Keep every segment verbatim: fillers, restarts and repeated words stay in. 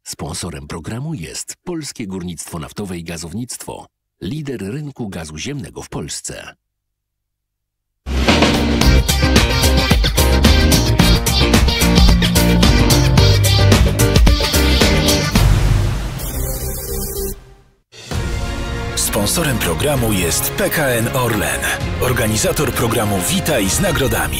Sponsorem programu jest Polskie Górnictwo Naftowe i Gazownictwo, lider rynku gazu ziemnego w Polsce. Sponsorem programu jest P K N Orlen, organizator programu Witaj z nagrodami.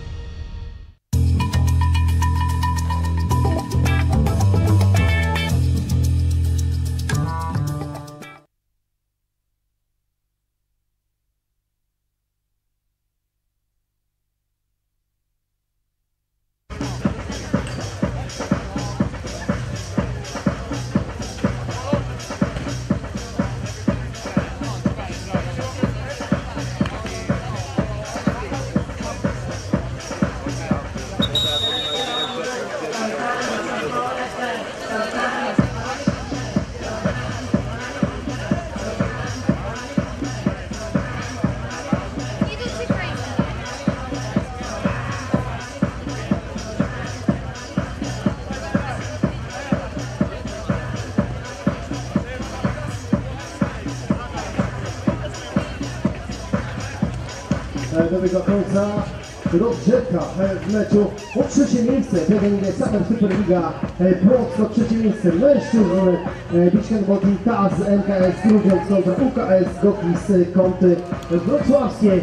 Dobrego końca rozgrzewka w meczu o trzecie miejsce P G N G Summer Superliga Pro, to trzecie miejsce mężczyzn Beach Handball Team T A Z N K S Grudziądz kontra U K S Gokis Kąty Wrocławskie.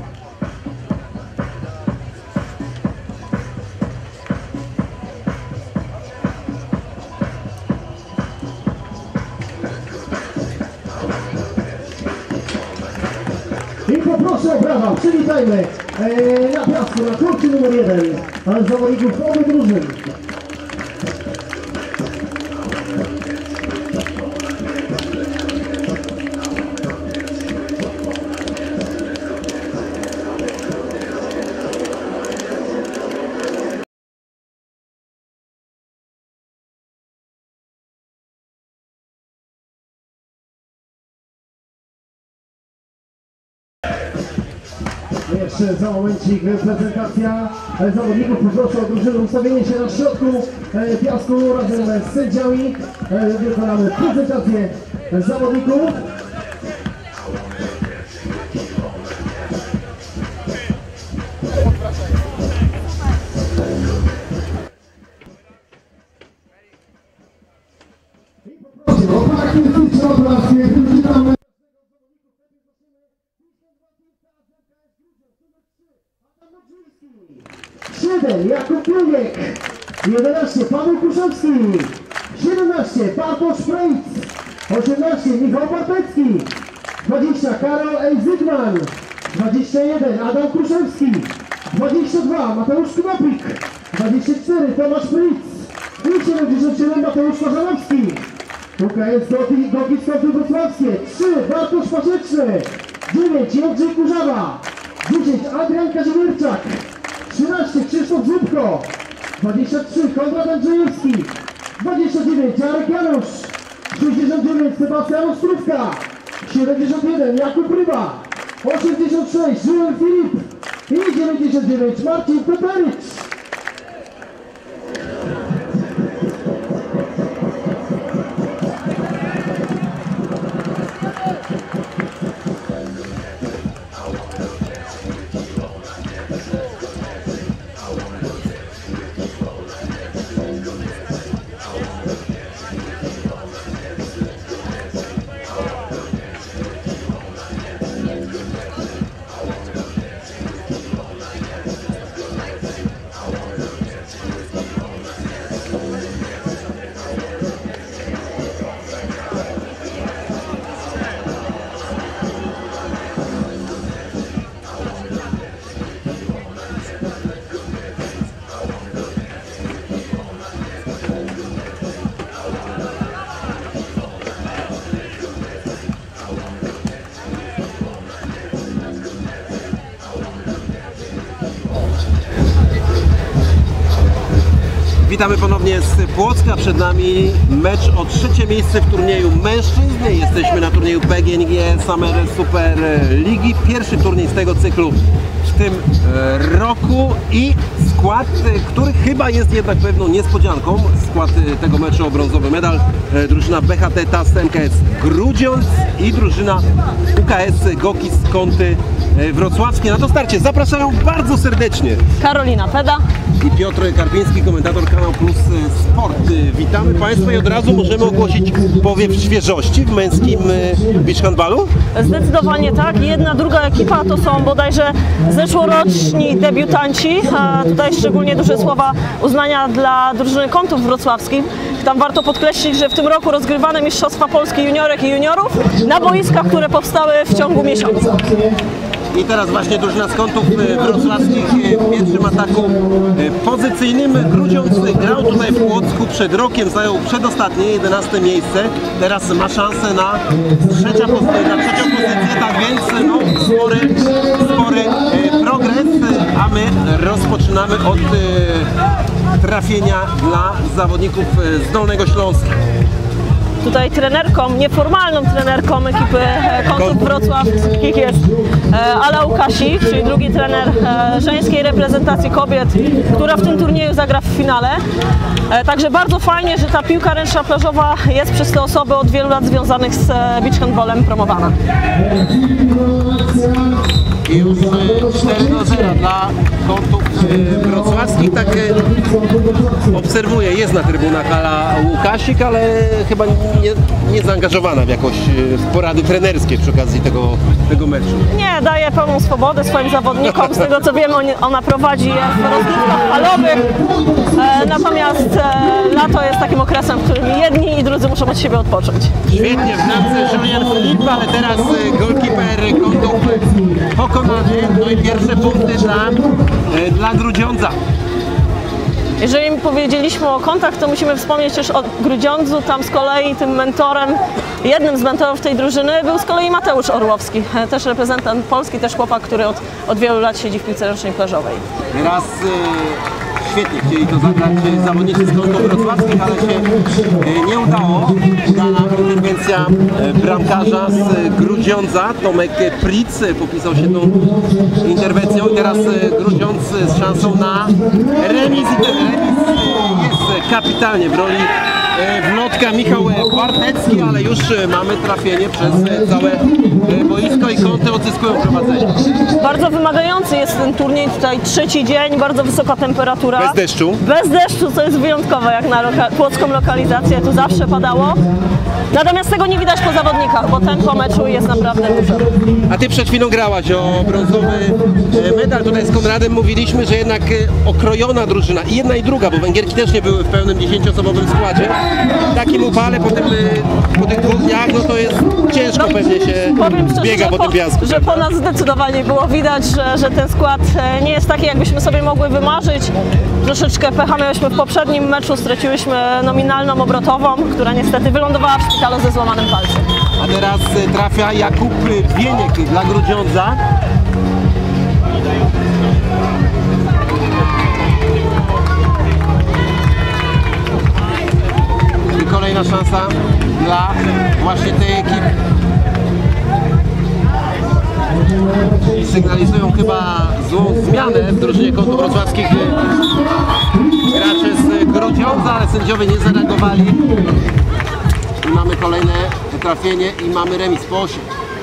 I poproszę o brawa, przywitajmy e, na piasku, na kurcie numer jeden, ale zawodników obu drużyn. Jeszcze za momencik prezentacja zawodników. Poproszę o drużynę ustawienie się na środku piasku razem z sędziami. Wykonamy prezentację zawodników. siedem Jakub Piłek, jedenaście Paweł Kuszewski, siedemnaście Bartosz Prejc, osiemnaście Michał Bartecki, dwadzieścia Karol Ejzygman, dwadzieścia jeden Adam Kruszewski, dwadzieścia dwa Mateusz Knopik, dwadzieścia cztery Tomasz Pryc i siedemdziesiąt siedem Mateusz Korzanowski. U K S Gokis Kąty Wrocławskie, trzy Bartosz Pasieczny, dziewięć Jędrzej Kurzawa, dziesięć Adrian Kazimierczak, trzynaście Krzysztof Zupko, dwadzieścia trzy Konrad Andrzejewski, dwadzieścia dziewięć Jarek Janusz, sześćdziesiąt dziewięć Sebastian Ostrówka, siedemdziesiąt jeden Jakub Ryba, osiemdziesiąt sześć Żyłem Filip i dziewięćdziesiąt dziewięć Marcin Peperycz. Witamy ponownie z Płocka, przed nami mecz o trzecie miejsce w turnieju mężczyzn. Jesteśmy na turnieju P G N G Summer Super Ligi, pierwszy turniej z tego cyklu w tym roku i skład, który chyba jest jednak pewną niespodzianką. Skład tego meczu o brązowy medal. Drużyna B H T T A S M K S Grudziądz i drużyna U K S Gokis Kąty Wrocławskie. Na to starcie zapraszają bardzo serdecznie Karolina Peda i Piotr Karpiński, komentator Kanał Plus Sport. Witamy Państwa i od razu możemy ogłosić powiew świeżości w męskim beach handbalu? Zdecydowanie tak. Jedna, druga ekipa to są bodajże zeszłoroczni debiutanci. A tutaj szczególnie duże słowa uznania dla drużyny Kątów Wrocławskich. Tam warto podkreślić, że w tym roku rozgrywane Mistrzostwa Polski juniorek i juniorów na boiskach, które powstały w ciągu miesiąca. I teraz właśnie drużyna z Kątów Wrocławskich w pierwszym ataku pozycyjnym. Grudziądz grał tutaj w Płocku przed rokiem, zajął przedostatnie, jedenaste miejsce. Teraz ma szansę na, trzecia pozy- na trzecią pozycję, tak więc no, spory, spory progres, a my rozpoczynamy od trafienia dla zawodników z Dolnego Śląska. Tutaj trenerką, nieformalną trenerką ekipy Kątów Wrocławskich jest Ala Łukasik, czyli drugi trener żeńskiej reprezentacji kobiet, która w tym turnieju zagra w finale. Także bardzo fajnie, że ta piłka ręczna plażowa jest przez te osoby od wielu lat związanych z beach handballem promowana. I już cztery do zera dla Kątów Wrocławskich. Tak obserwuję, jest na trybunach Ala Łukasik, ale chyba nie, nie zaangażowana w jakoś w porady trenerskie przy okazji tego, tego meczu. Nie, daje pełną swobodę swoim zawodnikom. Z tego co wiem, ona prowadzi je w rozgrywkach halowych. Natomiast lato jest takim okresem, w którym jedni i drudzy muszą od siebie odpocząć. Świetnie w bramce Julian Filip, ale teraz golkiper Kątów pokonany. No i pierwsze punkty dla, dla Grudziądza. Jeżeli powiedzieliśmy o Kątach, to musimy wspomnieć też o Grudziądzu. Tam z kolei tym mentorem, jednym z mentorów tej drużyny był z kolei Mateusz Orłowski, też reprezentant Polski, też chłopak, który od, od wielu lat siedzi w piłce ręcznej plażowej. Raz e, świetnie chcieli to zagrać zawodnicy z Kątów Wrocławskich, ale się e, nie udało. Udana interwencja e, bramkarza z Grudziądza, Tomek Pritz popisał się tą interwencją i teraz e, Grudziądz z szansą na remis i ten remis jest kapitalnie w roli wlotka Michał Bartecki, ale już mamy trafienie przez całe boisko i Kąty odzyskują prowadzenie. Bardzo wymagający jest ten turniej, tutaj trzeci dzień, bardzo wysoka temperatura. Bez deszczu. Bez deszczu, co jest wyjątkowe jak na loka płocką lokalizację, tu zawsze padało. Natomiast tego nie widać po zawodnikach, bo tempo meczu jest naprawdę duże. A Ty przed chwilą grałaś o brązowy medal. Tutaj z Konradem mówiliśmy, że jednak okrojona drużyna i jedna i druga, bo Węgierki też nie były w pełnym dziesięcioosobowym składzie. W takim upale po, tym, po tych dwóch dniach, no to jest ciężko no, pewnie się szczerze, biega po, po tym piasku. Że po nas zdecydowanie było widać, że, że ten skład nie jest taki, jakbyśmy sobie mogły wymarzyć. Troszeczkę pecha mieliśmy w poprzednim meczu, straciłyśmy nominalną obrotową, która niestety wylądowała w szpitalu ze złamanym palcem. A teraz trafia Jakub Bieniek dla Grudziądza. I kolejna szansa dla właśnie tej ekipy. I sygnalizują chyba złą zmianę w drużynie Kątów Wrocławskich gracze z Grudziądza, ale sędziowie nie zareagowali. I mamy kolejne trafienie i mamy remis po osiem.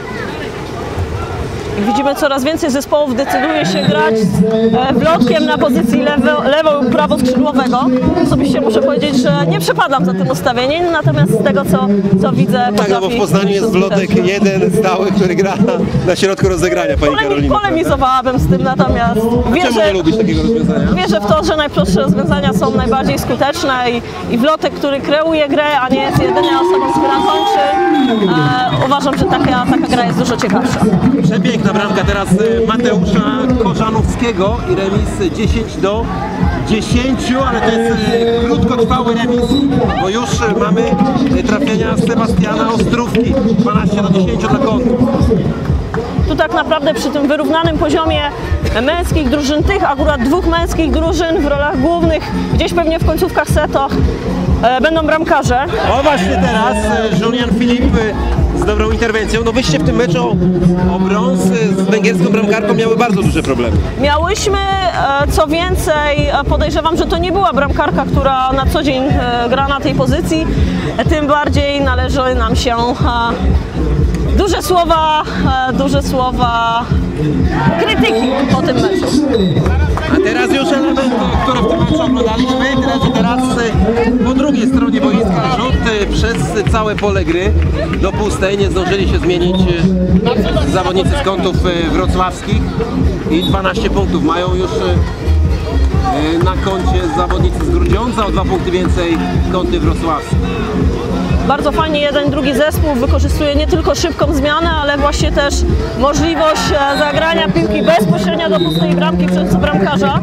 Widzimy, coraz więcej zespołów decyduje się grać z wlotkiem na pozycji lewo, lewo lub prawo skrzydłowego. Osobiście muszę powiedzieć, że nie przepadam za tym ustawieniem, natomiast z tego, co, co widzę, tak, no bo w Poznaniu jest wlotek jeden stały, który gra na środku rozegrania, pani Karolina. Polemizowałabym z tym, natomiast wierzę, czemu nie lubisz takiego rozwiązania? Wierzę w to, że najprostsze rozwiązania są najbardziej skuteczne i, i wlotek, który kreuje grę, a nie jest jedyną osobą, która kończy. E, uważam, że taka, taka gra jest dużo ciekawsza. Przepiękna bramka teraz Mateusza Korzanowskiego i remis dziesięć do dziesięciu, ale to jest krótkotrwały remis, bo już mamy trafienia Sebastiana Ostrówki, dwanaście do dziesięciu dla Kątów. Tu tak naprawdę przy tym wyrównanym poziomie męskich drużyn, tych akurat dwóch męskich drużyn w rolach głównych, gdzieś pewnie w końcówkach setów e, będą bramkarze. O właśnie teraz Julian Filip dobrą interwencją. No wyście w tym meczu o, o brąz z węgierską bramkarką miały bardzo duże problemy. Miałyśmy, co więcej, podejrzewam, że to nie była bramkarka, która na co dzień gra na tej pozycji, tym bardziej należy nam się duże słowa, duże słowa krytyki po tym meczu. A teraz już element, który w tym meczu oglądaliśmy, tyle że teraz po drugiej stronie boiska rzut przez całe pole gry do pustej. Nie zdążyli się zmienić zawodnicy z kątów wrocławskich i dwanaście punktów mają już na koncie zawodnicy z Grudziądza, o dwa punkty więcej kąty wrocławskie. Bardzo fajnie jeden, drugi zespół wykorzystuje nie tylko szybką zmianę, ale właśnie też możliwość zagrania piłki bezpośrednio do pustej bramki przez bramkarza.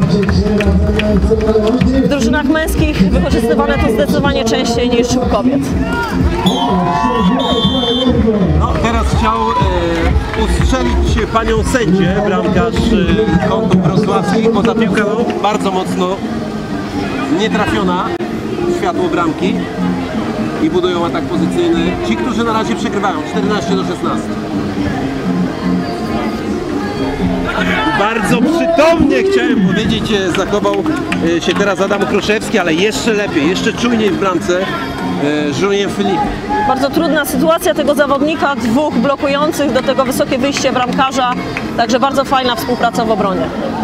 W drużynach męskich wykorzystywane to zdecydowanie częściej niż u kobiet. No, teraz chciał e, ustrzelić panią sędzię, bramkarz e, kątów wrocławskich, bo ta piłka no, bardzo mocno nietrafiona w światło bramki. I budują atak pozycyjny. Ci, którzy na razie przegrywają czternaście do szesnastu. Bardzo przytomnie chciałem powiedzieć, zachował się teraz Adam Kruszewski, ale jeszcze lepiej, jeszcze czujniej w bramce Julien Philippe. Bardzo trudna sytuacja tego zawodnika, dwóch blokujących, do tego wysokie wyjście bramkarza, także bardzo fajna współpraca w obronie.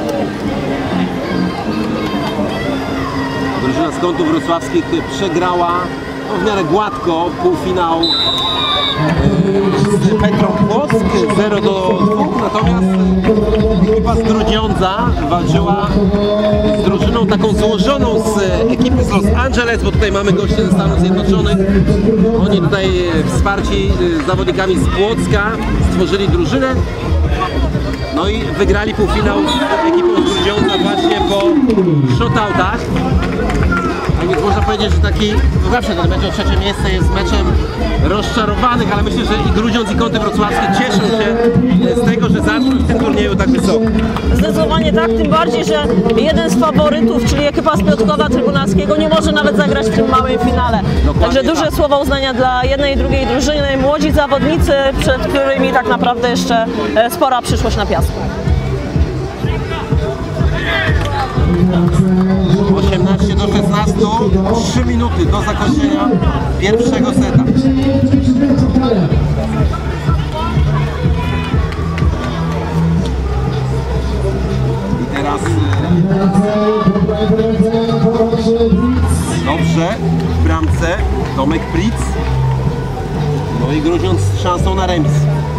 Drużyna z kątów wrocławskich przegrała w miarę gładko półfinał z Petrą Płock zero do dwóch, natomiast ekipa z Grudziądza walczyła z drużyną taką złożoną z ekipy z Los Angeles, bo tutaj mamy gości ze Stanów Zjednoczonych. Oni tutaj wsparci zawodnikami z Płocka stworzyli drużynę, no i wygrali półfinał z ekipą z Grudziądza właśnie po shootoutach. A więc można powiedzieć, że taki, no zawsze ten mecz o trzecie miejsce jest meczem rozczarowanych, ale myślę, że i Grudziądz, i kąty wrocławskie cieszą się z tego, że zaszły w tym turnieju tak wysoko. Zdecydowanie tak, tym bardziej, że jeden z faworytów, czyli ekipa z Piotrkowa Trybunalskiego, nie może nawet zagrać w tym małym finale. Dokładnie. Także duże tak. Słowa uznania dla jednej i drugiej drużyny, młodzi zawodnicy, przed którymi tak naprawdę jeszcze spora przyszłość na piasku. osiemnaście do szesnastu, trzy minuty do zakończenia pierwszego seta. I teraz dobrze w bramce Tomek Pritz. No i Grudziądz z szansą na remis.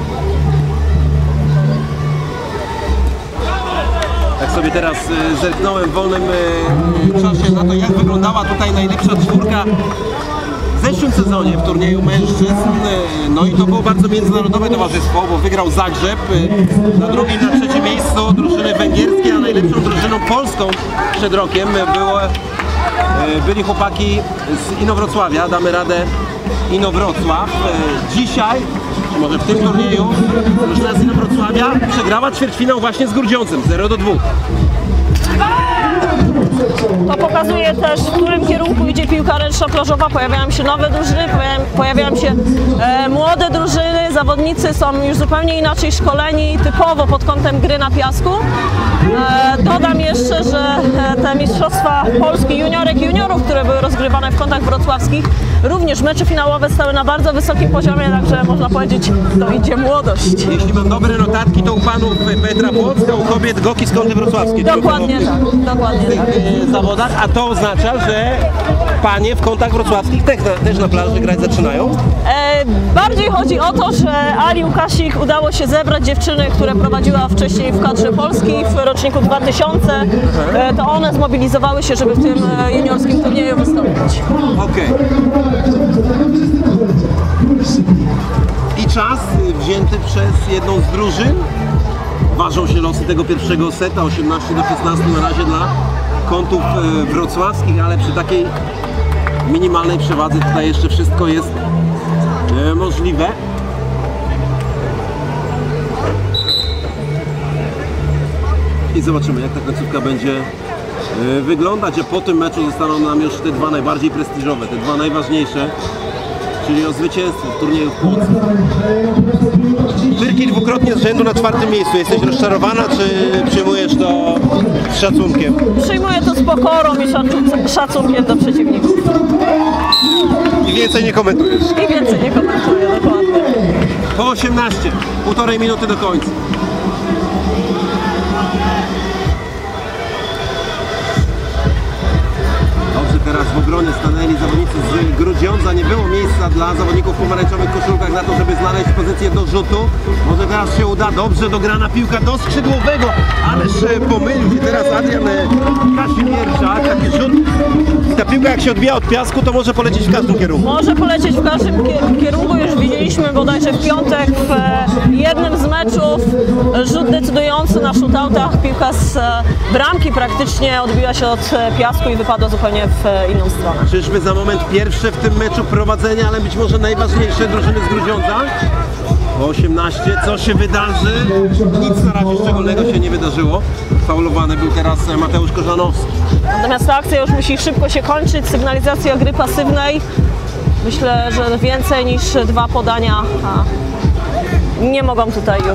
Tak sobie teraz zerknąłem w wolnym czasie na to, jak wyglądała tutaj najlepsza czwórka w zeszłym sezonie w turnieju mężczyzn. No i to było bardzo międzynarodowe towarzystwo, bo wygrał Zagrzeb, na drugim, na trzecim miejscu drużyny węgierskie, a najlepszą drużyną polską przed rokiem było, byli chłopaki z Inowrocławia. Damy radę Inowrocław. Dzisiaj, może w tym turnieju, drużyna z Inowrocławia przegrała ćwierćfinał właśnie z Grudziądzem zero do dwóch. To pokazuje też, w którym kierunku idzie piłka ręczna plażowa. Pojawiają się nowe drużyny, pojawiają się e, młode drużyny, zawodnicy są już zupełnie inaczej szkoleni, typowo pod kątem gry na piasku. E, dodam jeszcze, że te mistrzostwa Polski juniorek i juniorów, które były rozgrywane w kątach wrocławskich, również mecze finałowe stały na bardzo wysokim poziomie, także można powiedzieć, to idzie młodość. Jeśli mam dobre notatki, to u panów Petra Płocka, u kobiet Goki z kąty wrocławskie. Dokładnie tak, dokładnie tak. Zawodach, a to oznacza, że panie w kątach wrocławskich też na, też na plaży grać zaczynają? E, bardziej chodzi o to, że Ali Łukasik udało się zebrać dziewczyny, które prowadziła wcześniej w kadrze Polski w roczniku dwa tysiące. E, to one zmobilizowały się, żeby w tym juniorskim turnieju wystąpić. Okej. I czas wzięty przez jedną z drużyn. Ważą się losy tego pierwszego seta, osiemnaście do szesnastu na razie dla kątów wrocławskich, ale przy takiej minimalnej przewadze tutaj jeszcze wszystko jest możliwe. I zobaczymy, jak ta końcówka będzie wyglądać, a po tym meczu zostaną nam już te dwa najbardziej prestiżowe, te dwa najważniejsze czyli o zwycięstwo w turnieju w Płocku. Wyrki dwukrotnie z rzędu na czwartym miejscu. Jesteś rozczarowana, czy przyjmujesz to z szacunkiem? Przyjmuję to z pokorą i szacu- szacunkiem do przeciwników. I więcej nie komentujesz. I więcej nie komentuję, dokładnie. Po osiemnaście, półtorej minuty do końca. Dobrze, teraz w obronie stanęli zawodnicy z Grudziądza. Nie było miejsca dla zawodników w pomarańczowych koszulkach na to, żeby znaleźć pozycję do rzutu. Może teraz się uda. Dobrze dograna piłka do skrzydłowego. Ależ pomylił się teraz Adrian Kazimierczak. Taki rzut. I ta piłka, jak się odbija od piasku, to może polecieć w każdym kierunku. Może polecieć w każdym kierunku. Już widzieliśmy bodajże w piątek w jednym z meczów rzut decydujący na shootoutach. Piłka z bramki praktycznie odbiła się od piasku i wypadła zupełnie w inną stronę. Czyżby za moment pierwsze w tym meczu prowadzenia, ale być może najważniejsze drużyny z Grudziądza? Po osiemnaście, co się wydarzy? Nic na razie szczególnego się nie wydarzyło. Faulowany był teraz Mateusz Korzanowski. Natomiast ta akcja już musi szybko się kończyć. Sygnalizacja gry pasywnej. Myślę, że więcej niż dwa podania a nie mogą tutaj już.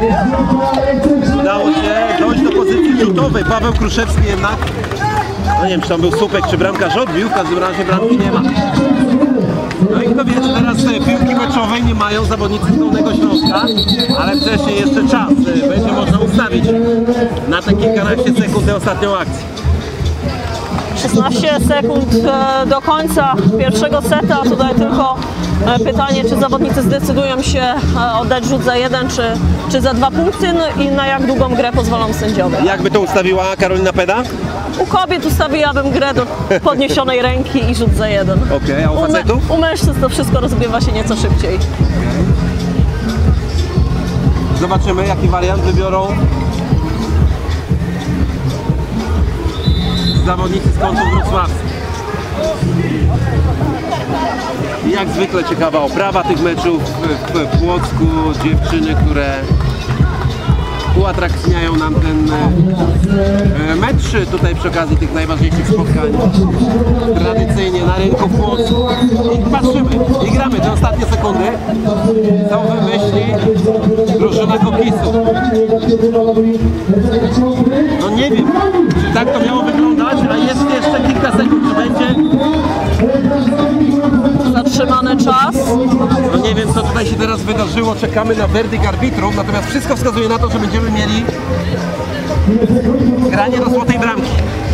Udało się dojść do pozycji rzutowej. Paweł Kruszewski jednak. No nie wiem, czy tam był słupek, czy bramkarz odbił. W każdym razie bramki nie ma. No i kto wie, czy teraz piłki meczowej nie mają zawodnicy z Dolnego Śląska, ale wcześniej jeszcze czas będzie można ustawić na te kilkanaście sekund tę ostatnią akcję. szesnaście sekund do końca pierwszego seta. Tutaj tylko pytanie, czy zawodnicy zdecydują się oddać rzut za jeden, czy, czy za dwa punkty, no i na jak długą grę pozwolą sędziowie. Jak by to ustawiła Karolina Peda? U kobiet ustawiłabym grę do podniesionej ręki i rzut za jeden. Okej, a u facetów? U mężczyzn to wszystko rozgrywa się nieco szybciej. Zobaczymy, jaki wariant wybiorą zawodnicy z kątów wrocławskich. I jak zwykle ciekawa oprawa tych meczów w, w Płocku. Dziewczyny, które uatrakcyjniają nam ten mecz tutaj przy okazji tych najważniejszych spotkań tradycyjnie na rynku w Płocku. I patrzymy, i gramy te ostatnie sekundy. Co wymyśli drużyna Kokisu? No nie wiem, czy tak to miało wyglądać, a jest jeszcze kilka sekund, czy będzie zatrzymany czas. No nie wiem, co tutaj się teraz wydarzyło, czekamy na werdykt arbitrów, natomiast wszystko wskazuje na to, że będziemy mieli granie do złotej bramki.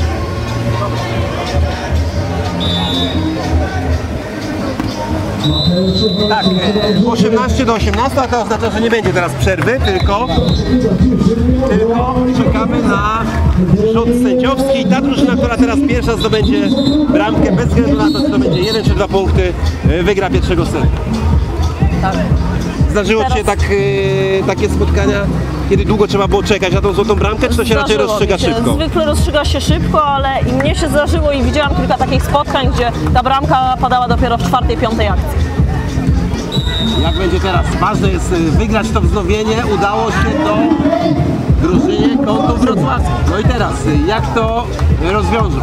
Tak, osiemnaście do osiemnastu, a to oznacza, że nie będzie teraz przerwy, tylko, tylko czekamy na rzut sędziowski i ta drużyna, która teraz pierwsza zdobędzie bramkę, bez względu na to, czy to będzie jeden czy dwa punkty, wygra pierwszego setu. Tak. Zdarzyło Ci się tak, yy, takie spotkania, kiedy długo trzeba było czekać na tą złotą bramkę, czy to się raczej rozstrzyga szybko? Zwykle rozstrzyga się szybko, ale i mnie się zdarzyło i widziałam kilka takich spotkań, gdzie ta bramka padała dopiero w czwartej, piątej akcji. Jak będzie teraz? Ważne jest wygrać to wznowienie. Udało się do drużynie Kątów Wrocławskich. No i teraz, jak to rozwiążą?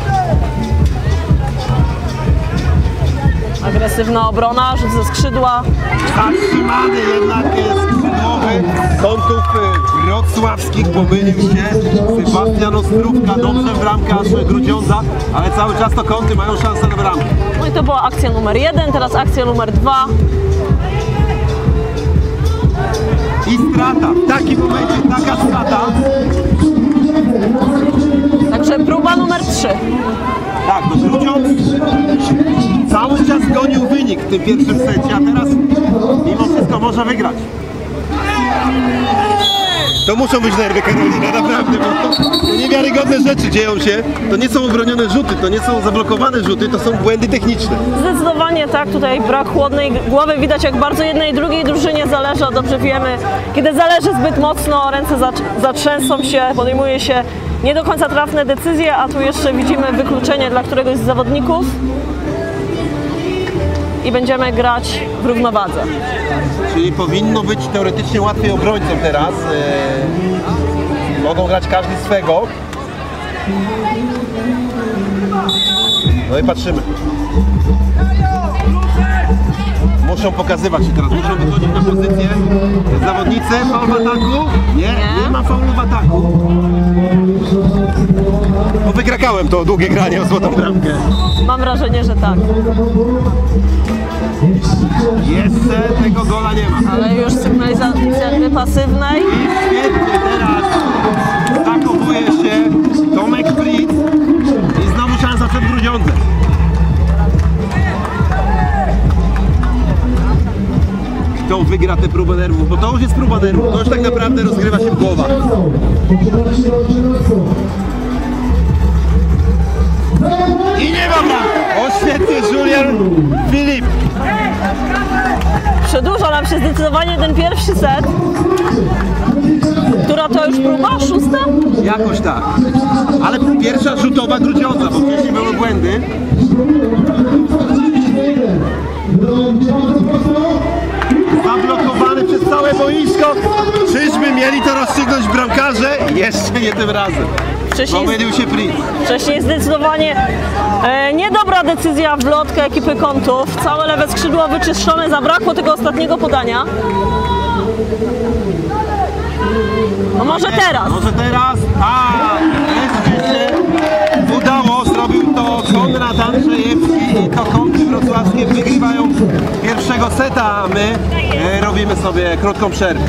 Agresywna obrona, rzut ze skrzydła. Zatrzymany jednak skrzydłowy Kątów Wrocławskich. Pomylił się Sebastian Ostrówka. Dobrze bramkarz Grudziądza, ale cały czas to Kąty mają szansę na bramkę. No i to była akcja numer jeden, teraz akcja numer dwa. I strata. W takim momencie taka strata. Także próba numer trzy. Tak, no Grudziądz cały czas gonił wynik w tym pierwszym secie, a teraz mimo wszystko może wygrać. To muszą być nerwy, Karolina, naprawdę, bo to niewiarygodne rzeczy dzieją się. To nie są obronione rzuty, to nie są zablokowane rzuty, to są błędy techniczne. Zdecydowanie tak, tutaj brak chłodnej głowy. Widać, jak bardzo jednej i drugiej drużynie zależy, a dobrze wiemy, kiedy zależy zbyt mocno, ręce zatrzęsą się, podejmuje się nie do końca trafne decyzje, a tu jeszcze widzimy wykluczenie dla któregoś z zawodników i będziemy grać w równowadze. Czyli powinno być teoretycznie łatwiej obrońcom teraz. Yy, mogą grać każdy swego. No i patrzymy. muszą pokazywać się teraz, muszą wychodzić na pozycję. Zawodnicy, faul w ataku? Nie, nie ma faulu w ataku. Bo wykrakałem to długie granie o złotą bramkę. Mam wrażenie, że tak. Jeszcze tego gola nie ma. Ale już sygnalizacja gry pasywnej. I świetnie teraz zachowuje się Tomek Fritz. I znowu szansa przed Grudziądzem. Kto wygra tę próbę nerwów? Bo to już jest próba nerwów. To już tak naprawdę rozgrywa się głowa. I nie ma bramki. O świetnie, Julian Filip. Przedłuża nam się zdecydowanie ten pierwszy set. Która to już próba? Szósta? Jakoś tak. Ale pierwsza rzutowa Grudziądza, bo wcześniej były błędy. Zablokowany przez całe boisko. Czyżby mieli to rozstrzygnąć bramkarze? Jeszcze nie tym razem. Wcześniej, Pomylił się Fritz. wcześniej zdecydowanie e, niedobra decyzja w wlotkę ekipy Kątów. Całe lewe skrzydło wyczyszczone, zabrakło tego ostatniego podania. No może teraz. Może teraz. A, wreszcie się udało. Zrobił to Konrad Andrzejewski i to Kąty wrocławskie wygrywają pierwszego seta, a my e, robimy sobie krótką przerwę.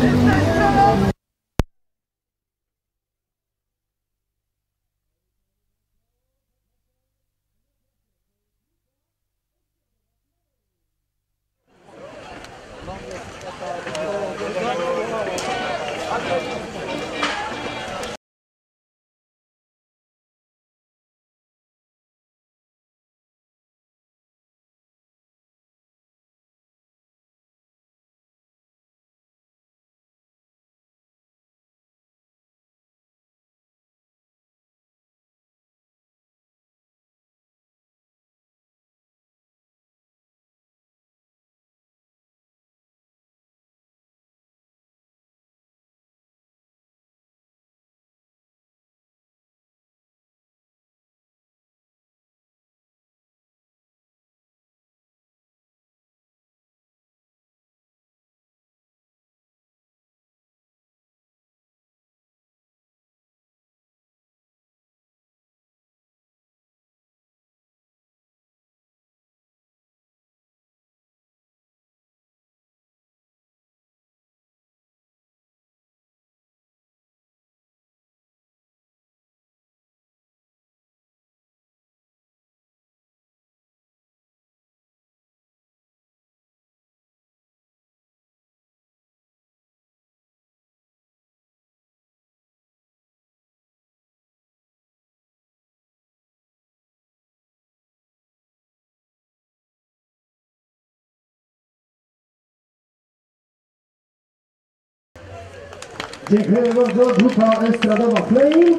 Dziękuję bardzo, grupa estradowa Flame.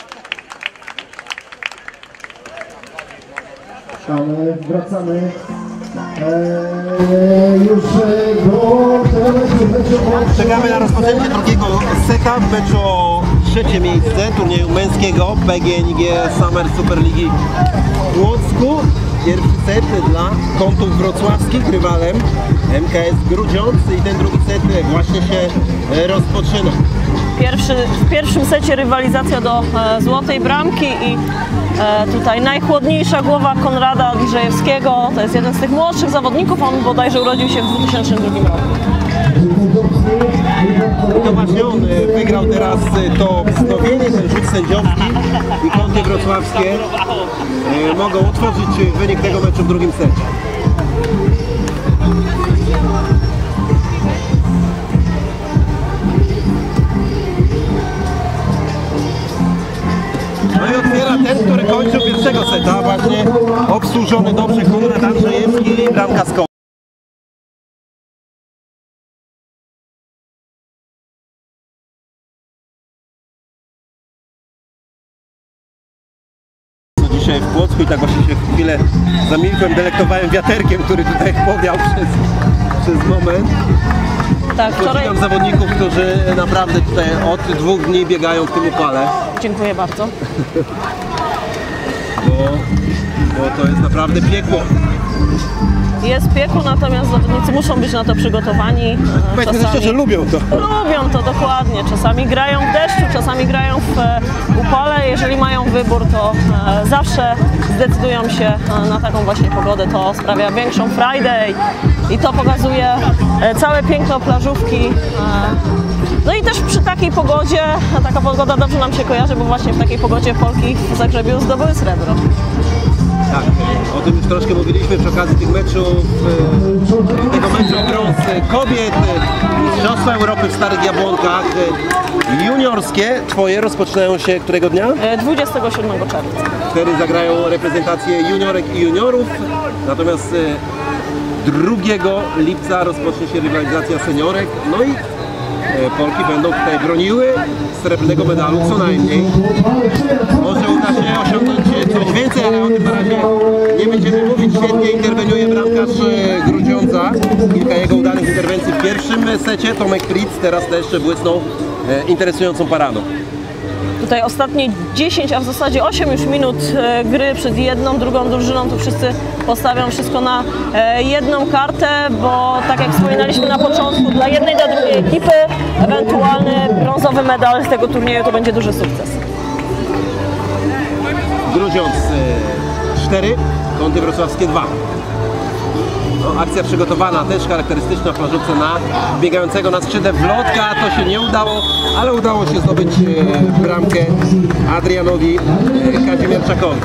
Ale wracamy eee, już do tego. Czekamy na rozpoczęcie drugiego seta w meczu o trzecie miejsce turnieju męskiego P G N G Summer Superligi w Łocku. Pierwszy set dla Kątów wrocławskich, rywalem M K S Grudziądz, i ten drugi set właśnie się rozpoczyna. Pierwszy, w pierwszym secie rywalizacja do e, złotej bramki i e, tutaj najchłodniejsza głowa Konrada Andrzejewskiego. To jest jeden z tych młodszych zawodników, on bodajże urodził się w dwa tysiące drugim roku. To właśnie on wygrał teraz to wznowienie, ten rzut sędziowski, i Kąty wrocławskie mogą otworzyć wynik tego meczu w drugim secie. No i otwiera ten, który kończył pierwszego seta, właśnie obsłużony dobrze Konrad Andrzejewski i bramka z koła. Dzisiaj w Płocku i tak właśnie się chwilę zamilkłem, delektowałem wiaterkiem, który tutaj powiał przez, przez moment. Tak, wczoraj... Podziwiam zawodników, którzy naprawdę tutaj od dwóch dni biegają w tym upale. Dziękuję bardzo. Bo, bo to jest naprawdę piekło. jest piekło, natomiast zawodnicy muszą być na to przygotowani. Powiedzmy szczerze, że lubią to. Lubią to dokładnie. Czasami grają w deszczu, czasami grają w upale. Jeżeli mają wybór, to zawsze zdecydują się na taką właśnie pogodę. To sprawia większą frajdę i to pokazuje całe piękno plażówki. No i też przy takiej pogodzie, taka pogoda dobrze nam się kojarzy, bo właśnie w takiej pogodzie Polki w Zagrzebiu zdobyły srebro. Tak, o tym już troszkę mówiliśmy przy okazji tych meczów, tego meczu o brąz kobiet, Mistrzostwa Europy w Starych Jabłonkach. Juniorskie twoje rozpoczynają się którego dnia? dwudziestego siódmego czerwca. Wtedy zagrają reprezentacje juniorek i juniorów, natomiast drugiego lipca rozpocznie się rywalizacja seniorek. No i Polki będą tutaj broniły srebrnego medalu co najmniej. Może uda się osiągnąć coś więcej, ale o tym na razie nie będziemy mówić. Świetnie interweniuje bramkarz Grudziądza. Kilka jego udanych interwencji w pierwszym secie. Tomek Fritz teraz też błysnął interesującą paradą. Tutaj ostatnie dziesięć, a w zasadzie osiem już minut gry przed jedną, drugą drużyną, tu wszyscy postawią wszystko na jedną kartę, bo tak jak wspominaliśmy na początku, dla jednej, dla drugiej ekipy ewentualny brązowy medal z tego turnieju to będzie duży sukces. Grudziądz cztery, Kąty Wrocławskie dwa. No, akcja przygotowana, też charakterystyczna w plażówce na biegającego na skrzydle wlotka, to się nie udało, ale udało się zdobyć e, bramkę Adrianowi e, Kazimierczakowi.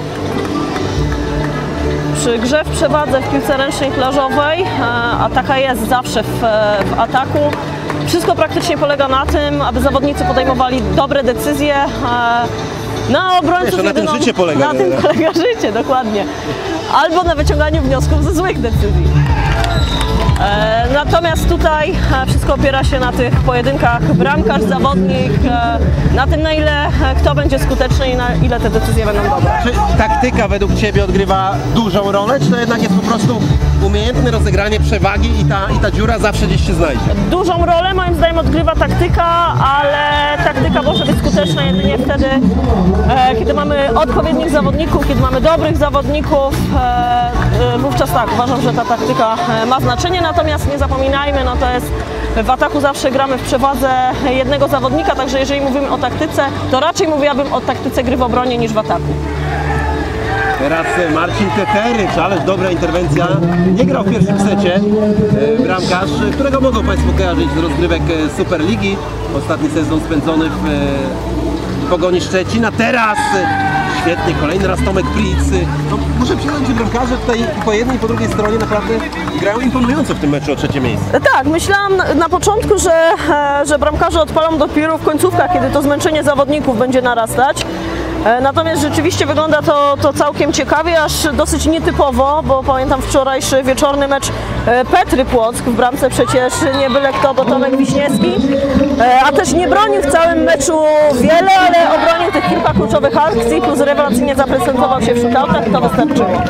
Przy grze w przewadze w piłce ręcznej plażowej, a taka jest zawsze w, w ataku, wszystko praktycznie polega na tym, aby zawodnicy podejmowali dobre decyzje. Na obrońców Wiesz, na tym życie polega. Na tym polega życie, dokładnie. Albo na wyciąganiu wniosków ze złych decyzji. E, natomiast tutaj wszystko opiera się na tych pojedynkach bramkarz, zawodnik, e, na tym na ile kto będzie skuteczny i na ile te decyzje będą dobre. Czy taktyka według Ciebie odgrywa dużą rolę, czy to jednak jest po prostu umiejętne rozegranie przewagi i ta, i ta dziura zawsze gdzieś się znajdzie? Dużą rolę moim zdaniem odgrywa taktyka, ale taktyka może być skuteczna jedynie wtedy, e, kiedy mamy odpowiednich zawodników, kiedy mamy dobrych zawodników, e, e, wówczas tak, uważam, że ta taktyka ma znaczenie, natomiast nie zapominajmy, no to jest w ataku zawsze gramy w przewadze jednego zawodnika, także jeżeli mówimy o taktyce, to raczej mówiłabym o taktyce gry w obronie niż w ataku. Teraz Marcin Teterycz, ależ dobra interwencja. Nie grał w pierwszym secie bramkarz, którego mogą Państwo kojarzyć z rozgrywek Superligi. Ostatni sezon spędzony w Pogoni Szczecin, a teraz świetnie, kolejny raz Tomek Fritz. No, muszę przyznać, że bramkarze tutaj i po jednej i po drugiej stronie naprawdę grają imponująco w tym meczu o trzecie miejsce. Tak, myślałam na początku, że, że bramkarze odpalą dopiero w końcówkach, kiedy to zmęczenie zawodników będzie narastać. Natomiast rzeczywiście wygląda to, to całkiem ciekawie, aż dosyć nietypowo, bo pamiętam wczorajszy wieczorny mecz Petry Płock w bramce przecież nie byle kto, bo Tomek Wiśniewski, a też nie bronił w całym meczu wiele, ale obronił tych kilka kluczowych akcji, plus rewelacyjnie zaprezentował się w shootoutach i to wystarczyło.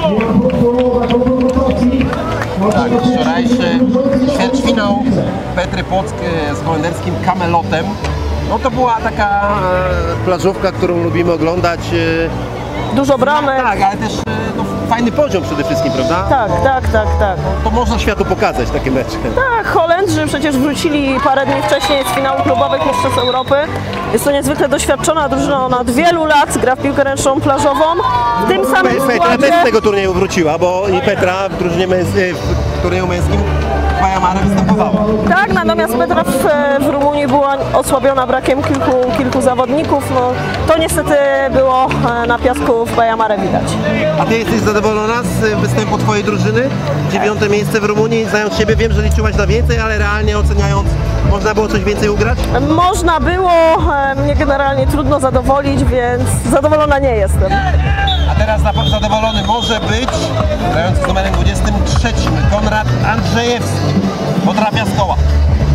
Tak, wczorajszy ćwierćfinał Petry Płock z holenderskim Kamelotem. No to była taka e, plażówka, którą lubimy oglądać. E, Dużo bramek. Tak, ale też e, no, fajny poziom przede wszystkim, prawda? Tak, tak, tak, tak. To można światu pokazać takie mecze. Tak, Holendrzy przecież wrócili parę dni wcześniej z finału klubowych Mistrzostw Europy. Jest to niezwykle doświadczona drużyna, ona od wielu lat gra w piłkę ręczną plażową. W tym samym Pe składzie... Petra też z tego turnieju wróciła, bo i Petra w drużynie męs- w turnieju męskim w Baja Mare występowała. Tak, natomiast Petra w, w Rumunii była osłabiona brakiem kilku, kilku zawodników. No, to niestety było na piasku w Baja Mare widać. A Ty jesteś zadowolona z występu Twojej drużyny? Dziewiąte miejsce w Rumunii, znając siebie, wiem, że liczyłaś na więcej, ale realnie oceniając, można było coś więcej ugrać? Można było, mnie generalnie trudno zadowolić, więc zadowolona nie jestem. A teraz zadowolony może być, grający z numerem dwudziestym trzecim, Konrad Andrzejewski, potrafia z koła.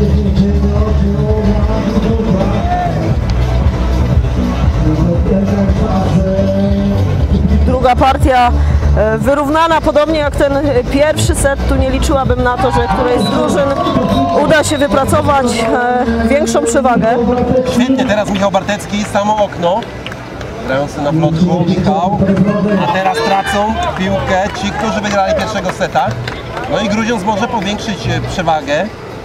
Druga partia wyrównana, podobnie jak ten pierwszy set. Tu nie liczyłabym na to, że którejś z drużyn uda się wypracować większą przewagę. Świetnie, teraz Michał Bartecki, samo okno. grający na wlotku Michał, a teraz tracą piłkę ci, którzy wygrali pierwszego seta. No i Grudziądz może powiększyć przewagę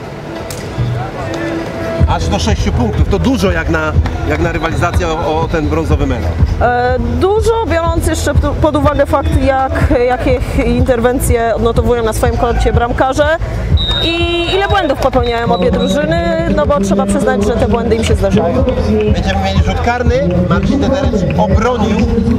aż do sześciu punktów. To dużo jak na, jak na rywalizację o, o ten brązowy medal. E, dużo, biorąc jeszcze pod uwagę fakt, jak, jakie interwencje odnotowują na swoim koncie bramkarze i ile błędów popełniają obie drużyny, no bo trzeba przyznać, że te błędy im się zdarzają. Będziemy mieli rzut karny. Marcin Tederycz obronił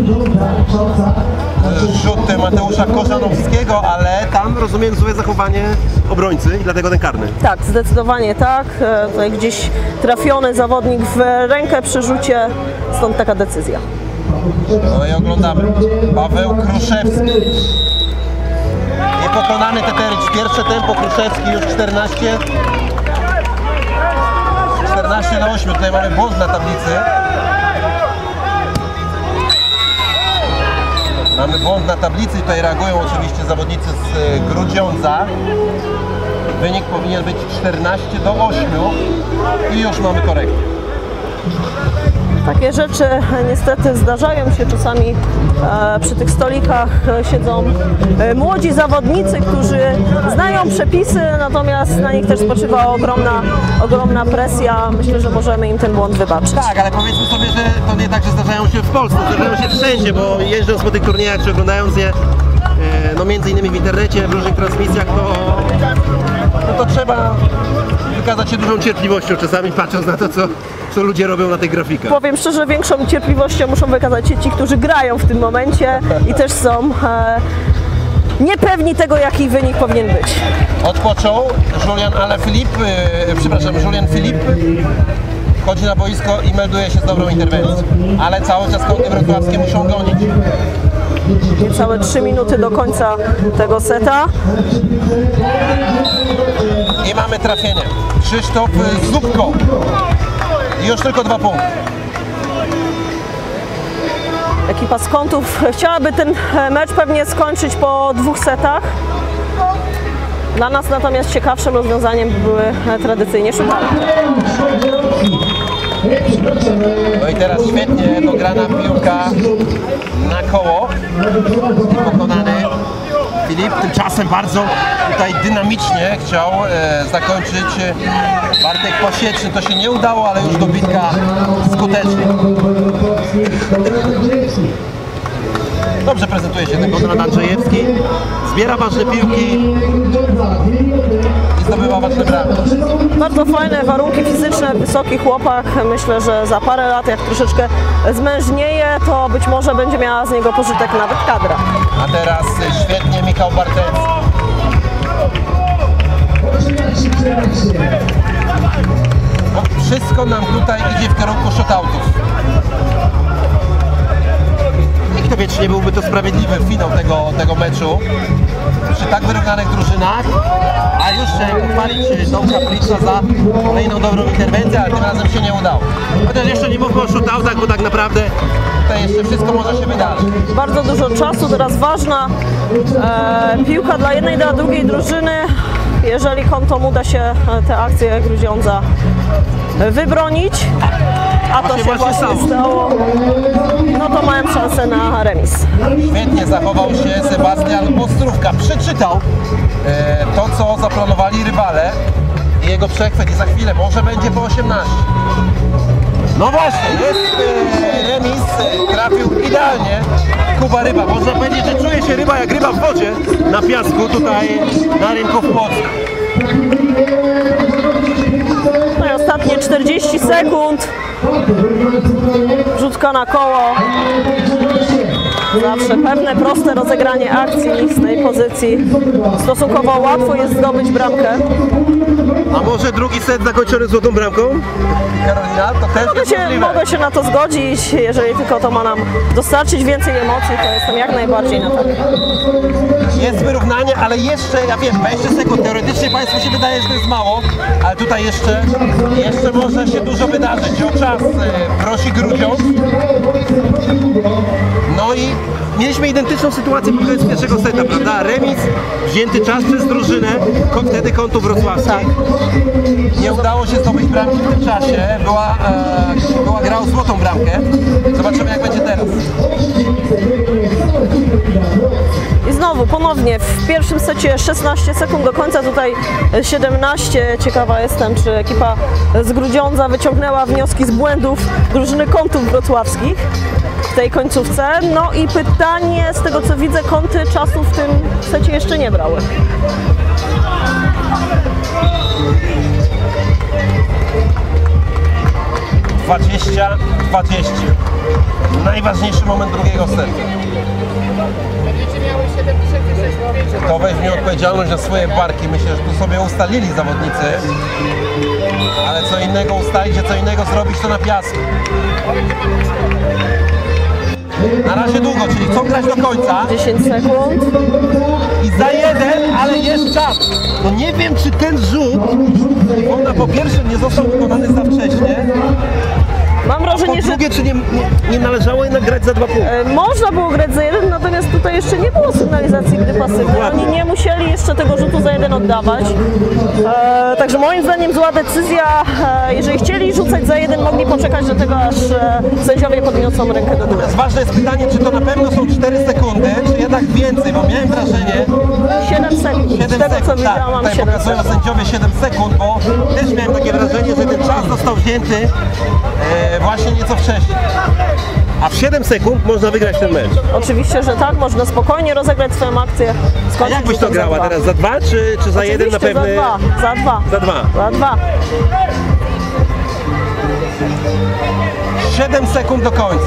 rzut Mateusza Korzanowskiego, ale tam rozumiem złe zachowanie obrońcy i dlatego ten karny. Tak, zdecydowanie tak. E, tutaj gdzieś trafiony zawodnik w rękę przy rzucie, stąd taka decyzja. No i oglądamy. Paweł Kruszewski. Niepokonany Teterycz. Pierwsze tempo Kruszewski już czternaście. czternaście na osiem. Tutaj mamy błąd na tablicy. Mamy błąd na tablicy. Tutaj reagują oczywiście zawodnicy z Grudziądza. Wynik powinien być czternaście do ośmiu. I już mamy korektę. Takie rzeczy niestety zdarzają się czasami. E, przy tych stolikach siedzą e, młodzi zawodnicy, którzy znają przepisy, natomiast na nich też spoczywa ogromna, ogromna presja. Myślę, że możemy im ten błąd wybaczyć. Tak, ale powiedzmy sobie, że to nie tak, że zdarzają się w Polsce, zdarzają się wszędzie, bo jeżdżąc po tych turniejach czy oglądając je, e, no między innymi w internecie, w różnych transmisjach, to, no to trzeba wykazać się dużą cierpliwością czasami, patrząc na to, co, co ludzie robią na tych grafikach. Powiem szczerze, większą cierpliwością muszą wykazać się ci, którzy grają w tym momencie i też są e, niepewni tego, jaki wynik powinien być. Odpoczął Julian Alaphilippe, yy, przepraszam, Julian Philippe wchodzi na boisko i melduje się z dobrą interwencją, ale cały czas kąty wrocławskie muszą gonić. Niecałe trzy minuty do końca tego seta. I mamy trafienie. Krzysztof Zubko. I już tylko dwa punkty. Ekipa z kątów chciałaby ten mecz pewnie skończyć po dwóch setach. Dla nas natomiast ciekawszym rozwiązaniem były tradycyjnie szutami. No i teraz świetnie dograna piłka na koło. Pokonany Filip tymczasem bardzo tutaj dynamicznie chciał e, zakończyć Bartek Pasieczny. To się nie udało, ale już dobitka skutecznie. Dobrze prezentuje się ten Konrad Andrzejewski. Zbiera ważne piłki i zdobywa ważne bramy. Bardzo fajne warunki fizyczne, wysoki chłopak. Myślę, że za parę lat, jak troszeczkę zmężnieje, to być może będzie miała z niego pożytek nawet kadra. A teraz świetnie Michał Bartecki. No, wszystko nam tutaj idzie w kierunku shootoutów. I kto wie, czy nie byłby to sprawiedliwy finał tego, tego meczu przy tak wyrównanych drużynach. A już chciałem pochwalić Tomka Plicza za kolejną dobrą interwencję, ale tym razem się nie udało. Chociaż jeszcze nie mówmy o shootoutach, bo tak naprawdę tutaj jeszcze wszystko może się wydarzyć. Bardzo dużo czasu, teraz ważna e, piłka dla jednej i dla drugiej drużyny. Jeżeli kątom uda się te akcje Grudziądza wybronić, a to Właśnie, się właśnie właśnie stało. stało, no to mają szansę na remis. Świetnie zachował się Sebastian Ostrówka. Przeczytał e, to, co zaplanowali rywale i jego przechwyt i za chwilę może będzie po osiemnaście. No właśnie, jest e, remis, e, trafił idealnie Kuba Ryba. Można powiedzieć, że czuje się ryba jak ryba w wodzie na piasku tutaj na rynku w Płocku. No i ostatnie czterdzieści sekund. Rzutka na koło. Zawsze pewne, proste rozegranie akcji z tej pozycji. Stosunkowo łatwo jest zdobyć bramkę. A może drugi set zakończony złotą bramką? Karolina, to też Mogę jest się, możliwe. mogę się na to zgodzić, jeżeli tylko to ma nam dostarczyć więcej emocji, to jestem jak najbardziej na tak. Jest wyrównanie, ale jeszcze, ja wiem, dwadzieścia sekund, teoretycznie Państwu się wydaje, że to jest mało, ale tutaj jeszcze, jeszcze może się dużo wydarzyć. O czas e, prosi Grudziądz. No i mieliśmy identyczną sytuację pod koniec pierwszego seta, prawda? Remis, wzięty czas przez drużynę, wtedy Kątów Wrocławskich. Tak. Nie udało się zdobyć bramki w tym czasie, była, e, była gra o złotą bramkę. Zobaczymy, jak będzie teraz. I znowu, ponownie, w pierwszym secie szesnaście sekund do końca, tutaj siedemnaście. Ciekawa jestem, czy ekipa z Grudziądza wyciągnęła wnioski z błędów drużyny Kątów Wrocławskich w tej końcówce. No i pytanie, z tego co widzę, Kąty czasu w tym secie jeszcze nie brały. dwadzieścia dwadzieścia. Najważniejszy moment drugiego setu. To weźmie odpowiedzialność na swoje barki. Myślę, że tu sobie ustalili zawodnicy. Ale co innego ustalić, a co innego zrobić to na piasku. Na razie długo, czyli chcą grać do końca. dziesięć sekund. I za jeden, ale jest czas. No nie wiem, czy ten rzut, ona po pierwsze nie został wykonany za wcześnie. Mam wrażenie, Po że drugie, czy nie, nie, nie należało jednak grać za dwa punkty? e, można było grać za jeden, natomiast tutaj jeszcze nie było sygnalizacji gry pasywnej. Oni nie musieli jeszcze tego rzutu za jeden oddawać. E, także moim zdaniem zła decyzja. E, jeżeli chcieli rzucać za jeden, mogli poczekać do tego, aż e, sędziowie podniosą rękę do góry. Natomiast ważne jest pytanie, czy to na pewno są cztery sekundy, czy jednak więcej, bo miałem wrażenie, siedem sekund. Z siedem tego co sekund, widziałam, tak, mam tutaj siedem pokazują sekund. sędziowie siedem sekund, bo też miałem takie wrażenie, że ten czas został wzięty e, właśnie nieco wcześniej. A w siedem sekund można wygrać ten mecz. Oczywiście, że tak, można spokojnie rozegrać swoją akcję. A skończyć jak byś to rzutem za grała dwa. teraz? Za dwa, czy, czy za jeden na Oczywiście, pewny? za dwa, za dwa. Za dwa. Za dwa. siedem sekund do końca.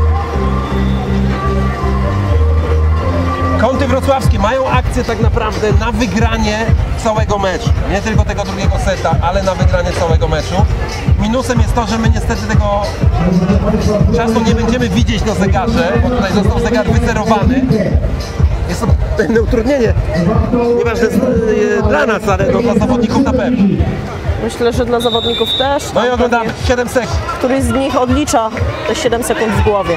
Kąty Wrocławskie mają akcję tak naprawdę na wygranie całego meczu. Nie tylko tego drugiego seta, ale na wygranie całego meczu. Minusem jest to, że my niestety tego czasu nie będziemy widzieć na zegarze, bo tutaj został zegar wycerowany. Jest to pewne utrudnienie. Nieważne z- dla nas, ale no, dla zawodników na pewno. Myślę, że dla zawodników też. No i Tam oglądamy pewnie siedem sekund. Któryś z nich odlicza te siedem sekund w głowie.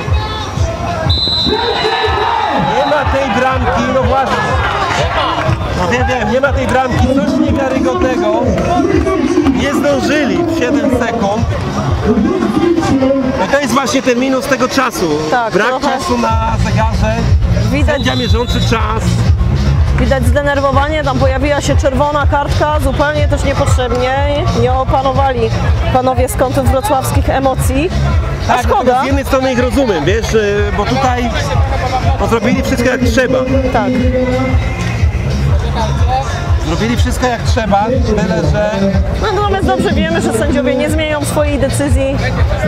Nie ma tej bramki, no właśnie. No wiem, wiem, nie ma tej bramki, coś niewiarygodnego. Nie zdążyli w siedem sekund. No to jest właśnie ten minus tego czasu. Tak, Brak trochę. czasu na zegarze. Widać, Sędzia mierzący czas. widać zdenerwowanie, tam pojawiła się czerwona kartka, zupełnie też niepotrzebnie. Nie opanowali panowie z Kątów Wrocławskich emocji. A Tak, szkoda. natomiast z jednej strony ich rozumiem, wiesz, y, bo tutaj no, zrobili wszystko jak trzeba. Tak. Zrobili wszystko jak trzeba, tyle że No, natomiast dobrze wiemy, że sędziowie nie zmienią swojej decyzji.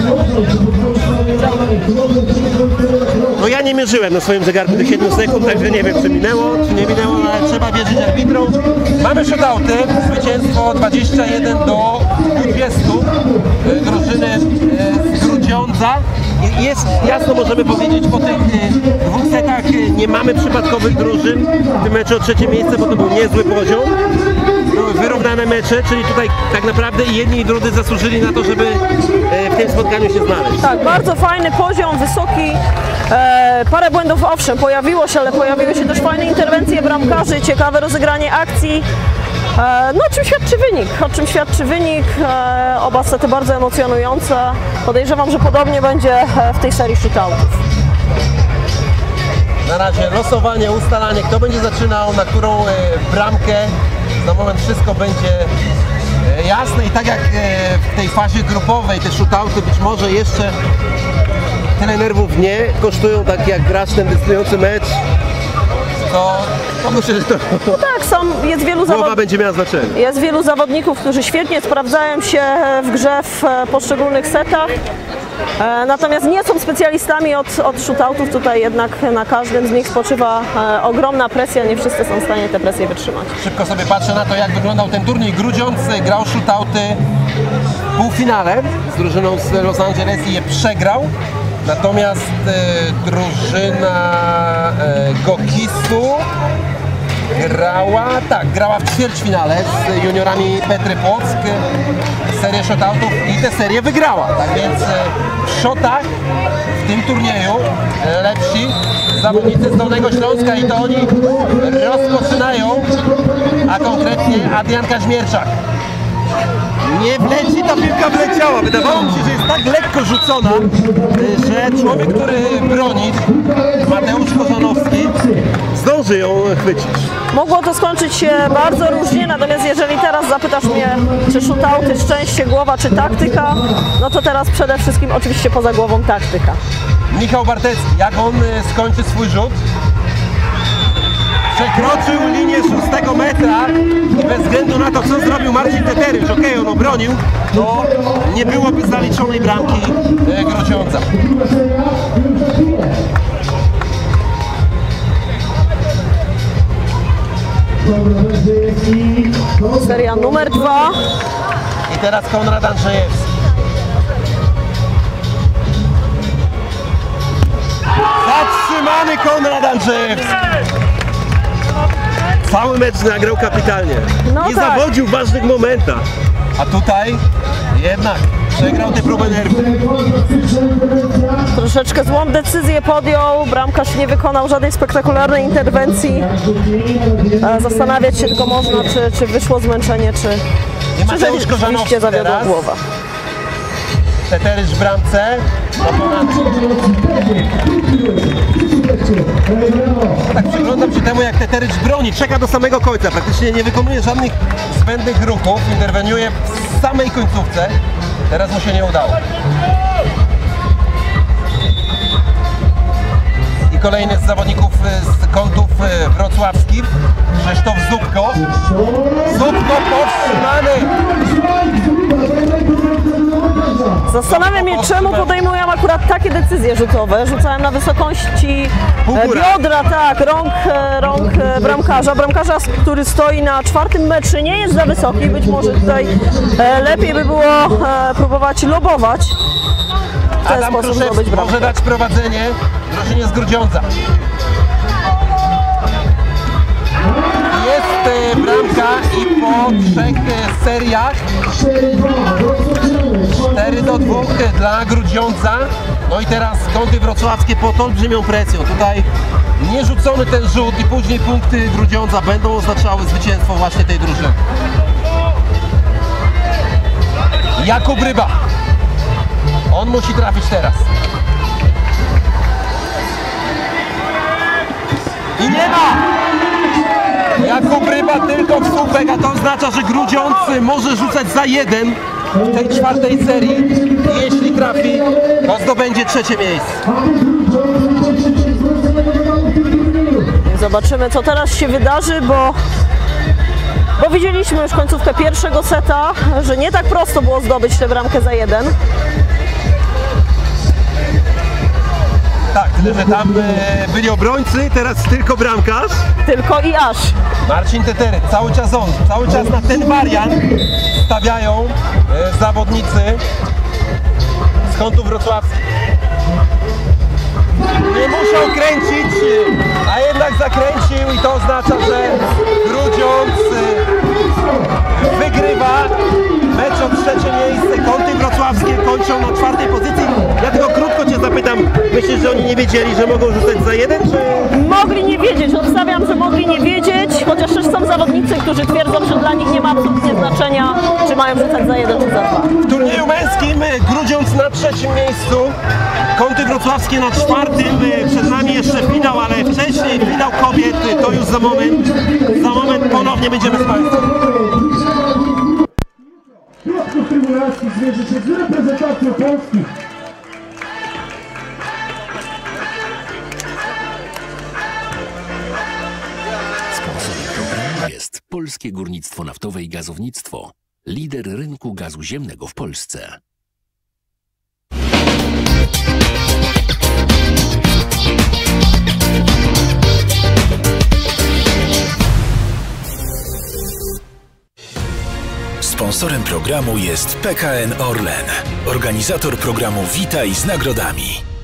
no ja nie mierzyłem na swoim zegarku tych siedmiu sekund, także nie wiem, czy minęło, czy nie minęło, no, ale trzeba wierzyć arbitrom. Mamy shootouty, zwycięstwo dwadzieścia jeden do dwudziestu y, drużyny y, z Grudziądza. I Jest jasno, możemy powiedzieć, po tych y, dwóch setach y, nie mamy przypadkowych drużyn w tym meczu o trzecie miejsce, bo to był niezły poziom. Były wyrównane mecze, czyli tutaj tak naprawdę i jedni i drudzy zasłużyli na to, żeby y, w tym spotkaniu się znaleźć. Tak, bardzo fajny poziom, wysoki. E, parę błędów owszem pojawiło się, ale pojawiły się też fajne interwencje bramkarzy, ciekawe rozegranie akcji. E, no o czym świadczy wynik? O czym świadczy wynik? E, oba sety bardzo emocjonujące. Podejrzewam, że podobnie będzie e, w tej serii shootoutów. Na razie losowanie, ustalanie, kto będzie zaczynał, na którą e, bramkę. Za moment wszystko będzie e, jasne i tak jak e, w tej fazie grupowej te shootouty być może jeszcze tyle nerwów nie kosztują, tak jak grać ten decydujący mecz, to, to myślę, że to Tak, są, jest wielu głowa zawodników. będzie miała znaczenie. Jest wielu zawodników, którzy świetnie sprawdzają się w grze w e, poszczególnych setach. E, Natomiast nie są specjalistami od, od shootoutów, tutaj jednak na każdym z nich spoczywa e, ogromna presja, nie wszyscy są w stanie tę presję wytrzymać. Szybko sobie patrzę na to, jak wyglądał ten turniej. Grudziądz grał shootouty w półfinale z drużyną z Los Angeles i je przegrał. Natomiast e, drużyna e, Gokisu grała, tak, grała w ćwierćfinale z juniorami Petry Płock, serię shotoutów i tę serię wygrała. Tak więc w shotach w tym turnieju lepsi zawodnicy z Dolnego Śląska i to oni rozpoczynają, a konkretnie Adrian Kaźmierczak. Nie wleci, ta piłka wleciała. Wydawało mi się, że jest tak lekko rzucona, że człowiek, który broni, Mateusz Korzanowski, zdąży ją chwycić. Mogło to skończyć się bardzo różnie, natomiast jeżeli teraz zapytasz mnie, czy shootouty, szczęście, głowa, czy taktyka, no to teraz przede wszystkim oczywiście poza głową taktyka. Michał Bartecki, jak on skończy swój rzut? Przekroczył linię szóstego metra i bez względu na to, co zrobił Marcin Teterysz, okej, okay, on obronił, to nie byłoby zaliczonej bramki e, Grudziądza. Seria numer dwa. I teraz Konrad Andrzejewski. Zatrzymany Konrad Andrzejewski. Cały mecz nagrał kapitalnie. No nie tak. zawodził w ważnych momentach. A tutaj jednak przegrał tę próbę nerwów. Troszeczkę złą decyzję podjął, bramkarz nie wykonał żadnej spektakularnej interwencji. Zastanawiać się tylko można, czy, czy wyszło zmęczenie, czy, czy rzeczywiście zawiodła głowa. Teterysz w bramce. Tak, przyglądam się temu, jak Teterysz broni, czeka do samego końca, praktycznie nie wykonuje żadnych zbędnych ruchów, interweniuje w samej końcówce. Teraz mu się nie udało. I kolejny z zawodników z kątów wrocławskich, Krzysztof Zupko. Zupko powstrzymany! Zastanawiam się, czemu podejmują akurat takie decyzje rzutowe. Rzucałem na wysokości biodra, tak, rąk, rąk bramkarza. Bramkarza, który stoi na czwartym metrze, nie jest za wysoki. Być może tutaj lepiej by było próbować lobować. W ten Adam sposób zdobyć bramkę. Może dać prowadzenie drużynie z Grudziądza. Jest bramka i po trzech seriach cztery do dwóch dla Grudziądza. No i teraz kąty wrocławskie pod olbrzymią presją. Tutaj nierzucony ten rzut i później punkty Grudziądza będą oznaczały zwycięstwo właśnie tej drużyny. Jakub Ryba. On musi trafić teraz. I nie ma! Jakub Ryba tylko w słupek, a to oznacza, że Grudziądz może rzucać za jeden w tej czwartej serii. I jeśli trafi, to zdobędzie trzecie miejsce. Zobaczymy, co teraz się wydarzy, bo, bo widzieliśmy już końcówkę pierwszego seta, że nie tak prosto było zdobyć tę bramkę za jeden. Tak, tyle, że tam e, byli obrońcy, teraz tylko bramkarz. Tylko i aż. Marcin Tetery, cały czas on, cały czas na ten wariant stawiają e, zawodnicy z kątów wrocławskich. Nie musiał kręcić, a jednak zakręcił i to oznacza, że Grudziądz e, wygrywa mecz o trzecie miejsce. Kąty wrocławskie kończą na czwartej pozycji. Ja tylko krótko Cię zapytam, myślisz, że oni nie wiedzieli, że mogą rzucać za jeden, czy... Mogli nie wiedzieć, obstawiam, że mogli nie wiedzieć, chociaż też są zawodnicy, którzy twierdzą, że dla nich nie ma absolutnie znaczenia, czy mają rzucać za jeden, czy za dwa. W turnieju męskim Grudziądz na trzecim miejscu, kąty wrocławskie na czwartym, przed nami jeszcze finał, ale wcześniej finał kobiet, to już za moment, za moment ponownie będziemy z Państwem. Piotrków Trybunalski zmierzy się z reprezentacją Polski. Sponsorem programu jest Polskie Górnictwo Naftowe i Gazownictwo, lider rynku gazu ziemnego w Polsce. Sponsorem programu jest P K N Orlen, organizator programu Witaj z nagrodami.